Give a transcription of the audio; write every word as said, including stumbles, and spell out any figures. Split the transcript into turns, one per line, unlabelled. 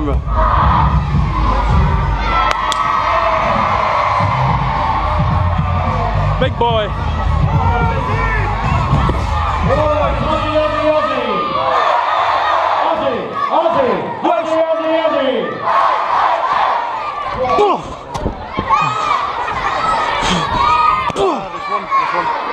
camera. Big boy. Oh. Oh. This one, this one.